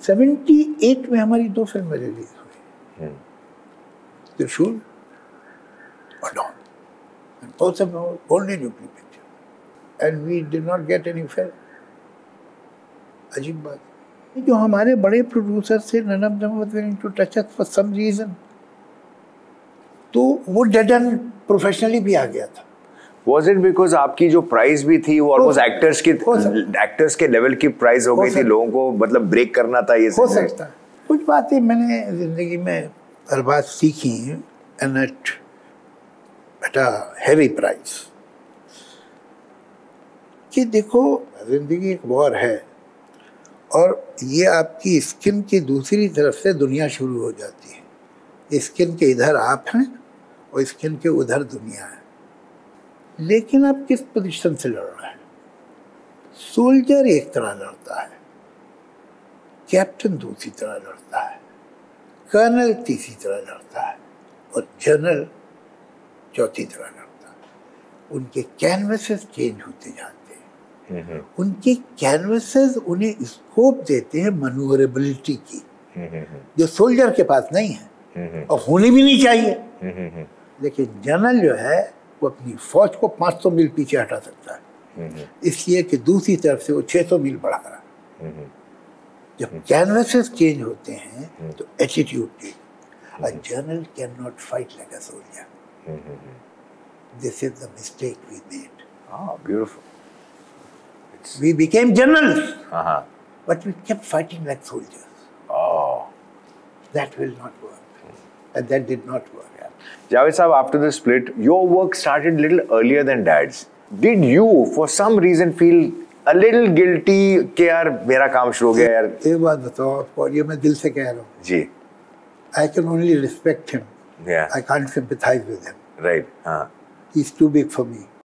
78 में हमारी 2 फिल्में रिलीज हुई, त्रिशूल और Don, and both of them were only nuclear picture, and we did not get any film. अजीब बात, जो हमारे बड़े प्रोड्यूसर थे, none of them was willing to touch us for some reason. तो वो डेड एंड प्रोफेशनली भी आ गया था. Was it because आपकी जो प्राइस भी थी वो ऑलमोस्ट एक्टर्स के लेवल की प्राइस हो गई थी, लोगों को मतलब ब्रेक करना था? ये हो सकता है. कुछ बातें मैंने जिंदगी में हर बात सीखी and at a heavy price, कि देखो जिंदगी एक वॉर है और ये आपकी स्किन की दूसरी तरफ से दुनिया शुरू हो जाती है. स्किन के इधर आप हैं और स्किन के उधर दुनिया है, लेकिन आप किस पोजीशन से लड़ रहे हैं? सोल्जर एक तरह लड़ता है, कैप्टन दूसरी तरह लड़ता है, कर्नल तीसरी तरह लड़ता है और जनरल चौथी तरह लड़ता है. उनके कैनवसेस चेंज होते जाते हैं. उनके कैनवसेस उन्हें स्कोप देते हैं मनूवरेबिलिटी की, जो सोल्जर के पास नहीं है और होनी भी नहीं चाहिए. लेकिन जनरल जो है वो अपनी फौज को 500 मील पीछे हटा सकता है, इसलिए कि दूसरी तरफ से वो 600 मील बढ़ा रहा है. जब कैनवसेस चेंज होते हैं तो attitude change. A general can not fight like a soldier. This is the mistake we made. Beautiful. We became generals, but we kept fighting like soldiers. That will not work, and that did not work. Javed Saab, after the split, your work started little earlier than Dad's. Did you, for some reason, feel a little guilty कि यार मेरा काम शुरू हो गया यार? एक बात बताओ आपको, ये मैं दिल से कह रहा हूँ जी. I can only respect him. Yeah. I can't sympathize with him. Right. He's too big for me.